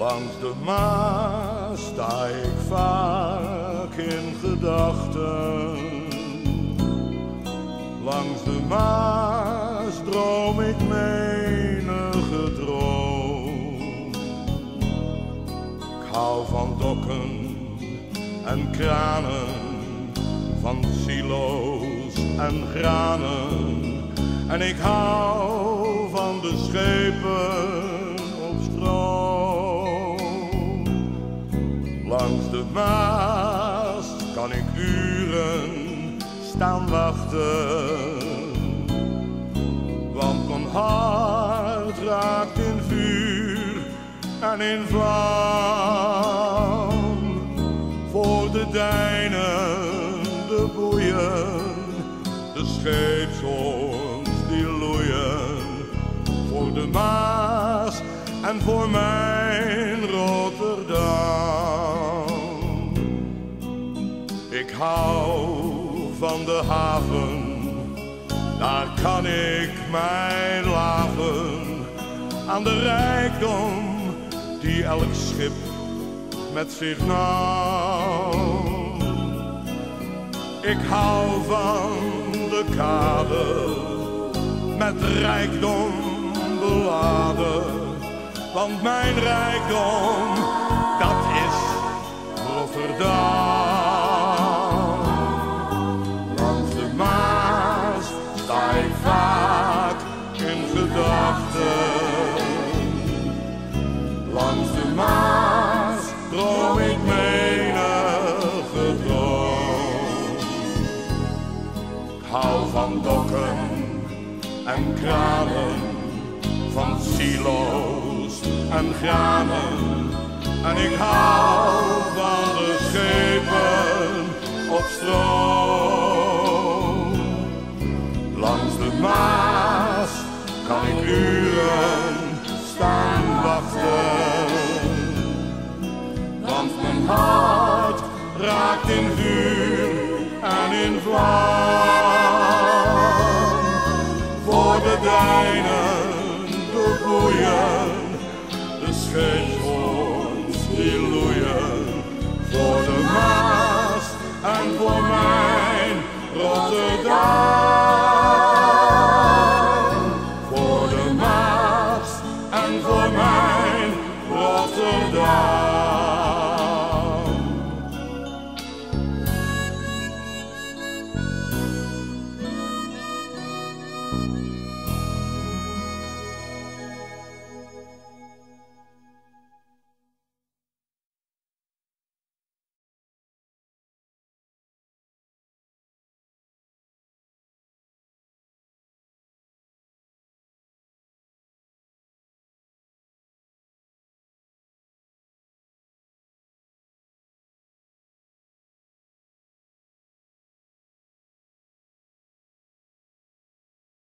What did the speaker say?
Langs de Maas sta ik vaak in gedachten. Langs de Maas droom ik menige droom. Ik hou van dokken en kranen, van silo's en granen. En ik hou van de schepen op stroom. Langs de Maas kan ik uren staan wachten, want mijn hart raakt in vuur en in vlam. Voor de deinende boeien, de scheepshoorns die loeien. Voor de Maas en voor mijn Rotterdam. Ik hou van de haven, daar kan ik mij laven. Aan de rijkdom die elk schip met zich nam. Ik hou van de kade, met rijkdom beladen. Want mijn rijkdom, dat is Rotterdam. Langs de Maas sta ik vaak in gedachten. Langs de Maas droom ik menige droom. Ik hou van dokken en kranen, van silo's en granen. En ik hou van de schepen op stroom. Langs de Maas kan ik uren staan wachten, want mijn hart raakt in vuur en in vlam. Voor de deinende boeien, de scheepshoorns die loeien. Voor de Maas en voor mijn Rotterdam.